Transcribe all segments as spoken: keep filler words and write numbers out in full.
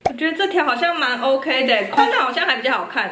我觉得这条好像蛮 OK 的，宽的好像还比较好看。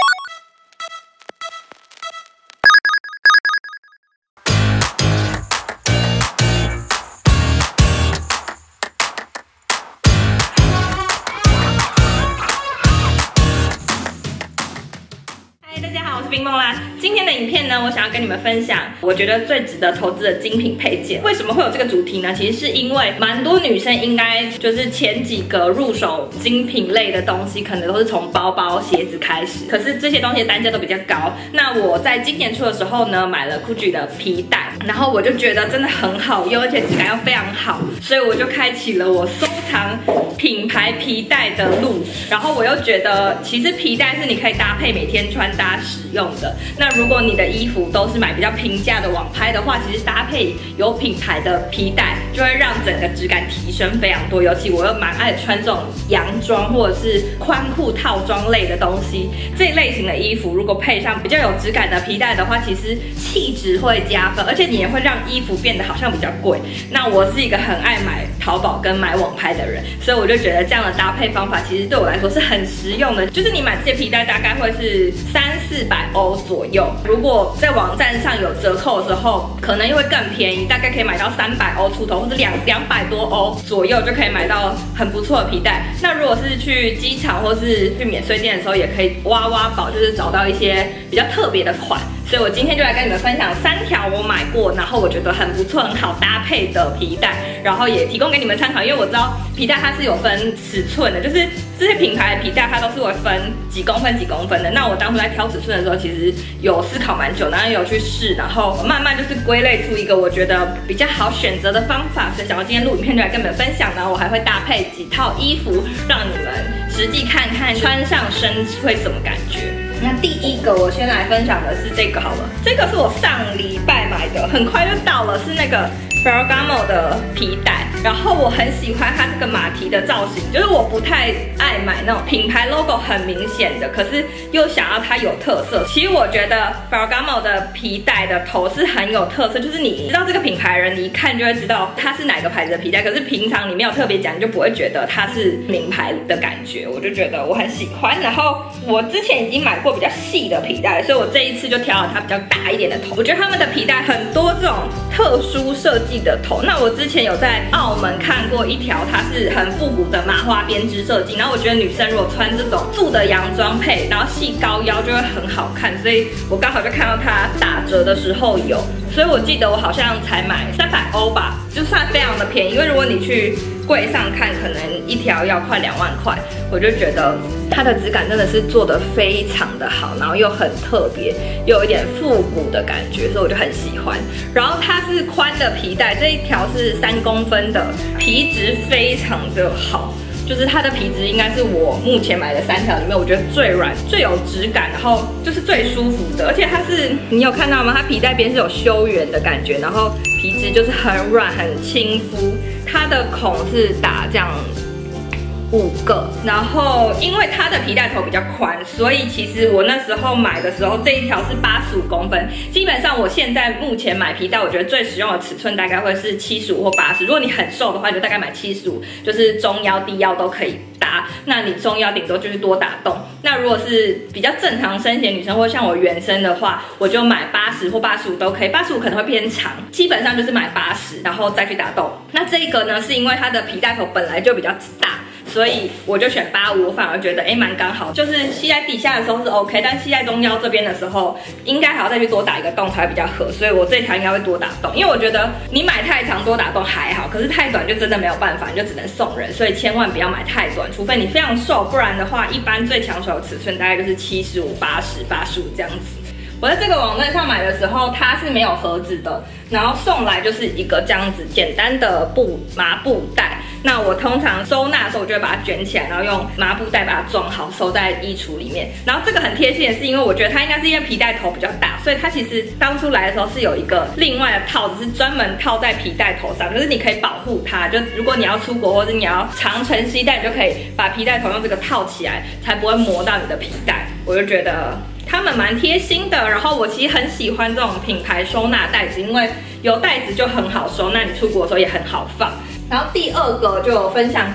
冰梦啦，今天的影片呢，我想要跟你们分享，我觉得最值得投资的精品配件。为什么会有这个主题呢？其实是因为蛮多女生应该就是前几个入手精品类的东西，可能都是从包包、鞋子开始。可是这些东西的单价都比较高。那我在今年初的时候呢，买了 Gucci 的皮带，然后我就觉得真的很好用，而且质感又非常好，所以我就开启了我收藏品牌皮带的路。然后我又觉得，其实皮带是你可以搭配每天穿搭使用的。那如果你的衣服都是买比较平价的网拍的话，其实搭配有品牌的皮带，就会让整个质感提升非常多。尤其我又蛮爱穿这种洋装或者是宽裤套装类的东西，这一类型的衣服如果配上比较有质感的皮带的话，其实气质会加分，而且你也会让衣服变得好像比较贵。那我是一个很爱买淘宝跟买网拍的人，所以我就觉得这样的搭配方法其实对我来说是很实用的。就是你买这些皮带大概会是三四百欧左右，如果在网站上有折扣的时候，可能又会更便宜，大概可以买到三百欧出头，或者两两百多欧左右就可以买到很不错的皮带。那如果是去机场或是去免税店的时候，也可以挖挖宝，就是找到一些比较特别的款。所以我今天就来跟你们分享三条我买过，然后我觉得很不错、很好搭配的皮带，然后也提供给你们参考。因为我知道皮带它是有分尺寸的，就是这些品牌的皮带它都是会分几公分、几公分的。那我当初在挑尺寸的时候，其实有思考蛮久，然后也有去试，然后慢慢就是归类出一个我觉得比较好选择的方法。所以想要今天录影片就来跟你们分享，然后我还会搭配几套衣服，让你们实际看看穿上身会什么感觉。那第一个我先来分享的是这个好了，这个是我上礼拜买的，很快就到了，是那个 Ferragamo 的皮带，然后我很喜欢它这个马蹄的造型，就是我不太爱买那种品牌 logo 很明显的，可是又想要它有特色。其实我觉得 Ferragamo 的皮带的头是很有特色，就是你知道这个品牌人，你一看就会知道它是哪个牌子的皮带，可是平常你没有特别讲，你就不会觉得它是名牌的感觉，我就觉得我很喜欢。然后我之前已经买过比较细的皮带，所以我这一次就挑了它比较大一点的头。我觉得他们的皮带很多这种特殊设计的头，那我之前有在澳门看过一条，它是很复古的麻花编织设计，然后我觉得女生如果穿这种素的洋装配，然后系高腰就会很好看，所以我刚好就看到它打折的时候有，所以我记得我好像才买三百欧吧，就算非常的便宜，因为如果你去柜上看，可能一条要快两万块，我就觉得它的质感真的是做得非常的好，然后又很特别，又有一点复古的感觉，所以我就很喜欢。然后它是宽的皮带，这一条是三公分的，皮质非常的好。就是它的皮质应该是我目前买的三条里面，我觉得最软、最有质感，然后就是最舒服的。而且它是，你有看到吗？它皮带边是有修圆的感觉，然后皮质就是很软、很亲肤。它的孔是打这样五个，然后因为它的皮带头比较宽，所以其实我那时候买的时候，这一条是八十五公分。基本上我现在目前买皮带，我觉得最实用的尺寸大概会是七十五或八十。如果你很瘦的话，就大概买七十五，就是中腰、低腰都可以搭。那你中腰顶多就是多打洞。那如果是比较正常身形女生，或像我原身的话，我就买八十或八十五都可以。八十五可能会偏长，基本上就是买八十，然后再去打洞。那这个呢，是因为它的皮带头本来就比较大。所以我就选八五，我反而觉得哎蛮刚好，就是系在底下的时候是 OK， 但系在中腰这边的时候，应该还要再去多打一个洞才会比较合，所以我这条应该会多打洞，因为我觉得你买太长多打洞还好，可是太短就真的没有办法，你就只能送人，所以千万不要买太短，除非你非常瘦，不然的话，一般最抢手的尺寸大概就是七十五、八十、八十五这样子。我在这个网站上买的时候，它是没有盒子的，然后送来就是一个这样子简单的布麻布袋。那我通常收纳的时候，我就会把它卷起来，然后用麻布袋把它装好，收在衣橱里面。然后这个很贴心的是，因为我觉得它应该是因为皮带头比较大，所以它其实当初来的时候是有一个另外的套子，是专门套在皮带头上，就是你可以保护它。就如果你要出国或者你要长程携带，你就可以把皮带头用这个套起来，才不会磨到你的皮带。我就觉得他们蛮贴心的，然后我其实很喜欢这种品牌收纳袋子，因为有袋子就很好收，那你出国的时候也很好放。然后第二个就有分享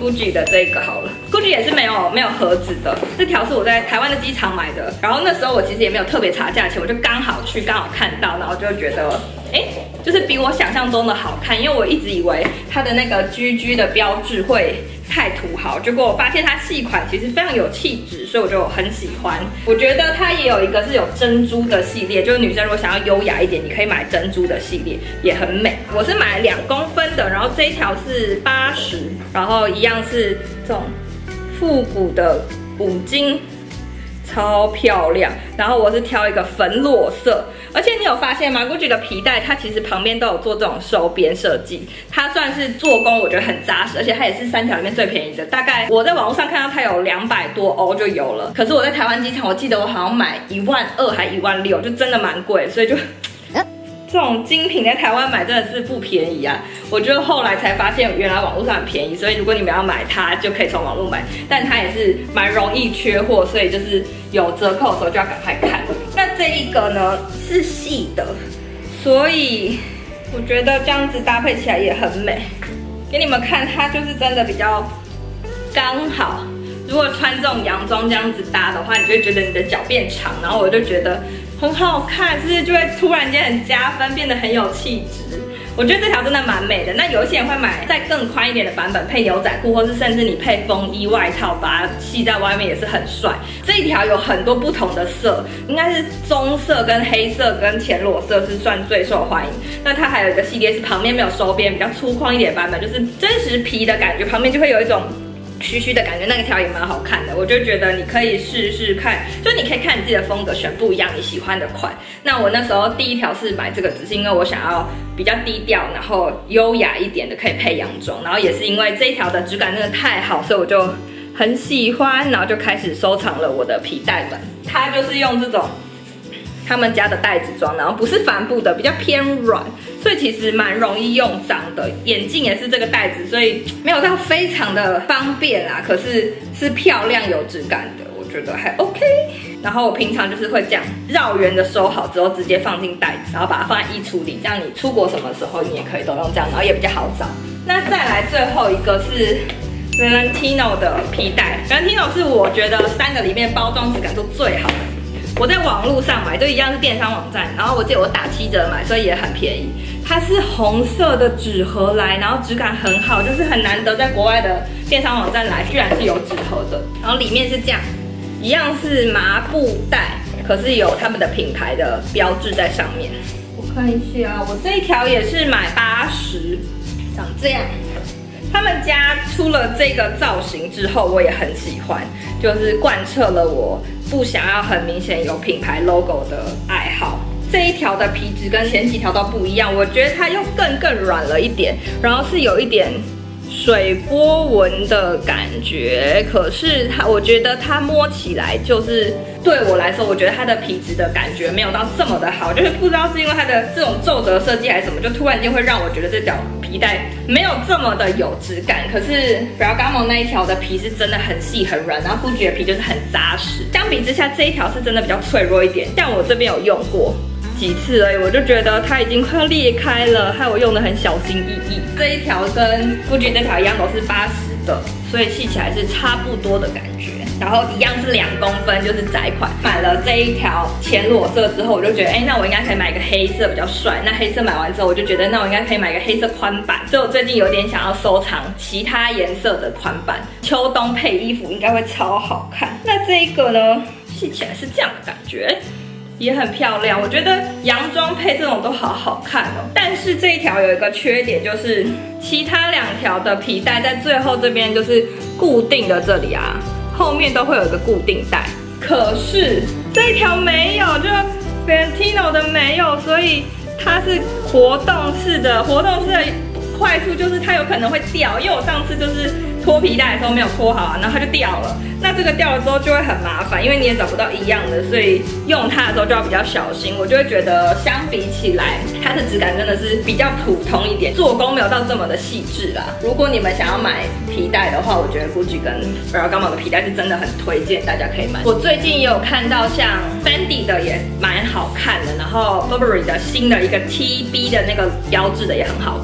Gucci 的这个好了 ，Gucci 也是没有没有盒子的，这条是我在台湾的机场买的。然后那时候我其实也没有特别查价钱，我就刚好去刚好看到，然后就觉得，哎，就是比我想象中的好看，因为我一直以为它的那个 G G 的标志会太土豪，结果我发现它细款其实非常有气质，所以我就很喜欢。我觉得它也有一个是有珍珠的系列，就是女生如果想要优雅一点，你可以买珍珠的系列，也很美。我是买两公分的，然后这一条是八十，然后一样是这种复古的五金。超漂亮，然后我是挑一个粉裸色，而且你有发现吗 ？Gucci 的皮带它其实旁边都有做这种收边设计，它算是做工我觉得很扎实，而且它也是三条里面最便宜的，大概我在网络上看到它有两百多欧就有了，可是我在台湾机场，我记得我好像买一万二还一万六，就真的蛮贵，所以就。这种精品在台湾买真的是不便宜啊！我就后来才发现，原来网络上很便宜，所以如果你们要买它，就可以从网络买。但它也是蛮容易缺货，所以就是有折扣的时候就要赶快看。那这一个呢是细的，所以我觉得这样子搭配起来也很美。给你们看，它就是真的比较刚好。如果穿这种洋装这样子搭的话，你就会觉得你的脚变长，然后我就觉得。很好看，是不是就会突然间很加分，变得很有气质？我觉得这条真的蛮美的。那有一些人会买再更宽一点的版本，配牛仔裤，或是甚至你配风衣外套，把它系在外面也是很帅。这一条有很多不同的色，应该是棕色跟黑色跟浅裸色是算最受欢迎。那它还有一个系列是旁边没有收边，比较粗犷一点的版本，就是真实皮的感觉，旁边就会有一种。虚虚的感觉，那个条也蛮好看的，我就觉得你可以试试看，就你可以看你自己的风格，选不一样你喜欢的款。那我那时候第一条是买这个，只是因为我想要比较低调，然后优雅一点的，可以配洋装，然后也是因为这一条的质感真的太好，所以我就很喜欢，然后就开始收藏了我的皮带们。它就是用这种他们家的带子装，然后不是帆布的，比较偏软，所以其实蛮容易用脏的。眼镜也是这个带子，所以没有到非常的方便啦，可是是漂亮有质感的，我觉得还 OK。然后我平常就是会这样绕圆的收好之后，直接放进袋子，然后把它放在衣橱里，这样你出国什么时候你也可以都用这样，然后也比较好找。那再来最后一个是 Valentino 的皮带 ，Valentino 是我觉得三个里面包装质感都最好的。我在网络上买，就一样是电商网站，然后我记得我打七折买，所以也很便宜。它是红色的纸盒来，然后质感很好，就是很难得在国外的电商网站来，居然是有纸盒的。然后里面是这样，一样是麻布袋，可是有他们的品牌的标志在上面。我看一下，我这一条也是买八十，长这样。他们家出了这个造型之后，我也很喜欢，就是贯彻了我不想要很明显有品牌 logo 的爱好。这一条的皮质跟前几条都不一样，我觉得它又更更软了一点，然后是有一点水波纹的感觉，可是它，我觉得它摸起来就是对我来说，我觉得它的皮质的感觉没有到这么的好，就是不知道是因为它的这种皱褶设计还是什么，就突然间会让我觉得这条皮带没有这么的有质感。可是 Ferragamo 那一条的皮是真的很细很软，然后 Gucci 的皮就是很扎实。相比之下，这一条是真的比较脆弱一点，但我这边有用过。几次而已，我就觉得它已经快要裂开了，害我用的很小心翼翼。这一条跟 Gucci 这条一样都是八十的，所以系起来是差不多的感觉。然后一样是两公分，就是窄款。买了这一条浅裸色之后，我就觉得，哎、欸，那我应该可以买一个黑色比较帅。那黑色买完之后，我就觉得，那我应该可以买一个黑色宽版。所以我最近有点想要收藏其他颜色的宽版，秋冬配衣服应该会超好看。那这一个呢，系起来是这样的感觉。也很漂亮，我觉得洋装配这种都好好看哦。但是这一条有一个缺点，就是其他两条的皮带在最后这边就是固定的这里啊，后面都会有一个固定带。可是这一条没有，就 Valentino 的没有，所以它是活动式的。活动式的坏处就是它有可能会掉，因为我上次就是脱皮带的时候没有脱好啊，然后它就掉了。那这个掉了之后就会很麻烦，因为你也找不到一样的，所以用它的时候就要比较小心。我就会觉得相比起来，它的质感真的是比较普通一点，做工没有到这么的细致啦。如果你们想要买皮带的话，我觉得 Gucci 跟 Ferragamo 的皮带是真的很推荐，大家可以买。我最近也有看到像 Fendi 的也蛮好看的，然后 Burberry 的新的一个 T B 的那个标志的也很好看。那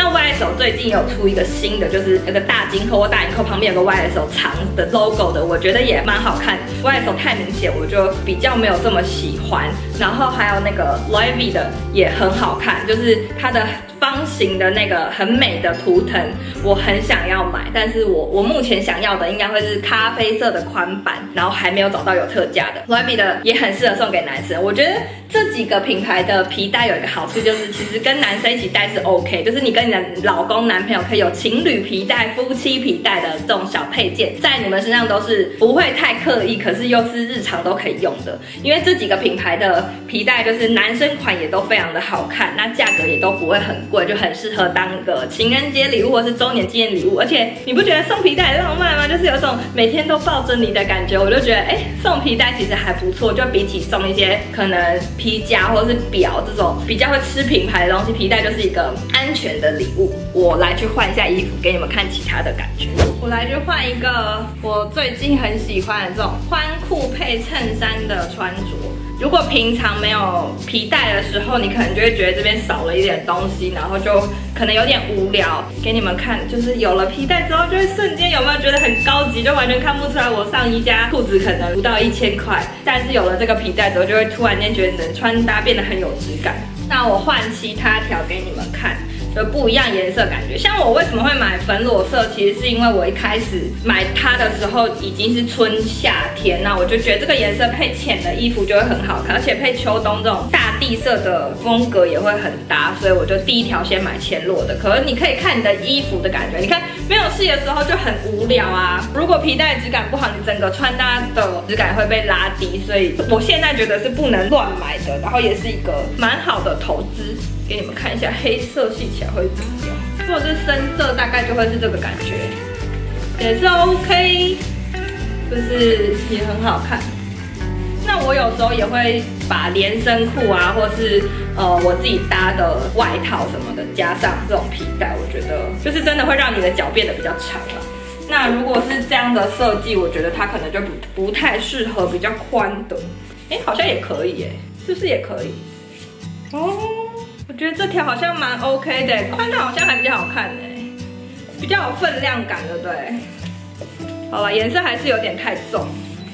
那 Y S O 最近有出一个新的，就是那个大金扣或大银扣旁边有个 Y S O 长的 logo 的，我觉得也蛮好看。Y S O 太明显，我就比较没有这么喜欢。然后还有那个 Louis V 的也很好看，就是它的方形的那个很美的图腾，我很想要买，但是我我目前想要的应该会是咖啡色的宽版，然后还没有找到有特价的。Louis V 的也很适合送给男生，我觉得这几个品牌的皮带有一个好处，就是其实跟男生一起戴是 OK， 就是你跟你的老公、男朋友可以有情侣皮带、夫妻皮带的这种小配件，在你们身上都是不会太刻意，可是又是日常都可以用的。因为这几个品牌的皮带就是男生款也都非常的好看，那价格也都不会很贵，就很适合当个情人节礼物或是周年纪念礼物。而且你不觉得送皮带很浪漫吗？就是有种每天都抱着你的感觉。我就觉得，哎、欸，送皮带其实还不错，就比起送一些可能皮夹或是表这种比较会吃品牌的东西，皮带就是一个安全的礼物。我来去换一下衣服，给你们看其他的感觉。我来去换一个我最近很喜欢的这种宽裤配衬衫的穿着。如果平常没有皮带的时候，你可能就会觉得这边少了一点东西，然后就可能有点无聊。给你们看，就是有了皮带之后，就会瞬间有没有觉得很高级？就完全看不出来我上衣加裤子可能不到一千块，但是有了这个皮带之后，就会突然间觉得你的穿搭变得很有质感。那我换其他条给你们看。就不一样颜色感觉，像我为什么会买粉裸色，其实是因为我一开始买它的时候已经是春夏天，那我就觉得这个颜色配浅的衣服就会很好看，而且配秋冬这种大地色的风格也会很搭，所以我就第一条先买浅裸的。可是你可以看你的衣服的感觉，你看没有戏的时候就很无聊啊。如果皮带质感不好，你整个穿搭的质感会被拉低，所以我现在觉得是不能乱买的，然后也是一个蛮好的投资。给你们看一下黑色系起来会怎么样，如果是深色大概就会是这个感觉，也是 OK， 就是也很好看。那我有时候也会把连身裤啊，或是呃我自己搭的外套什么的加上这种皮带，我觉得就是真的会让你的脚变得比较长了。那如果是这样的设计，我觉得它可能就不不太适合比较宽的。哎，好像也可以耶，是不是也可以？哦。我觉得这条好像蛮 OK 的，宽的好像还比较好看呢，比较有分量感，对不对？好了，颜色还是有点太重，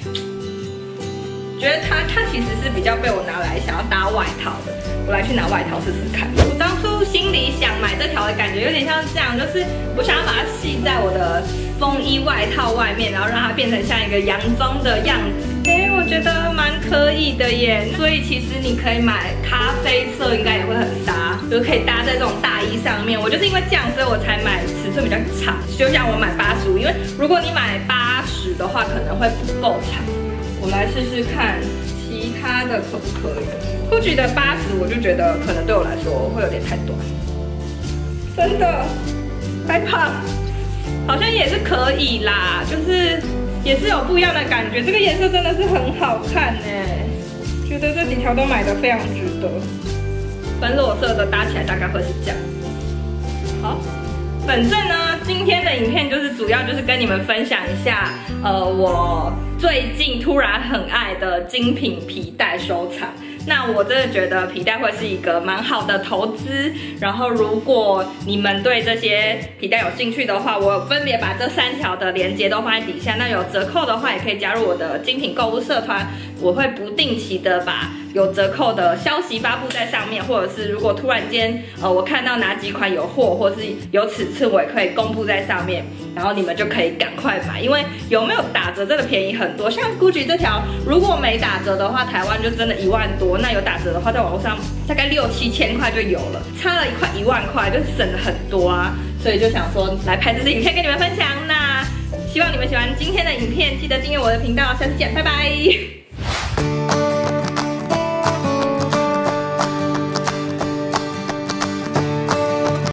觉得它它其实是比较被我拿来想要搭外套的。我来去拿外套试试看。我当初心里想买这条的感觉有点像这样，就是我想要把它系在我的风衣外套外面，然后让它变成像一个洋装的样子。哎，我觉得蛮可以的耶，所以其实你可以买咖啡色，应该也会很搭，就可以搭在这种大衣上面。我就是因为这样，所以我才买尺寸比较长，就像我买八十五，因为如果你买八十的话，可能会不够长。我来试试看其他的可不可以。Gucci的八十，我就觉得可能对我来说会有点太短，真的太胖，好像也是可以啦，就是。也是有不一样的感觉，这个颜色真的是很好看哎，觉得这几条都买的非常值得。粉裸色的搭起来大概会是这样。好，反正呢，今天的影片就是主要就是跟你们分享一下，呃，我最近突然很爱的精品皮带收藏。那我真的觉得皮带会是一个蛮好的投资，然后如果你们对这些皮带有兴趣的话，我分别把这三条的链接都放在底下。那有折扣的话，也可以加入我的精品购物社团，我会不定期的把有折扣的消息发布在上面，或者是如果突然间呃我看到哪几款有货，或是有尺寸，我也可以公布在上面，然后你们就可以赶快买，因为有没有打折真的便宜很多。像 Gucci 这条，如果没打折的话，台湾就真的一万多。那有打折的话，在网络上大概六七千块就有了，差了一块一万块，就省了很多啊。所以就想说来拍这支影片跟你们分享。那希望你们喜欢今天的影片，记得订阅我的频道，下次见，拜拜。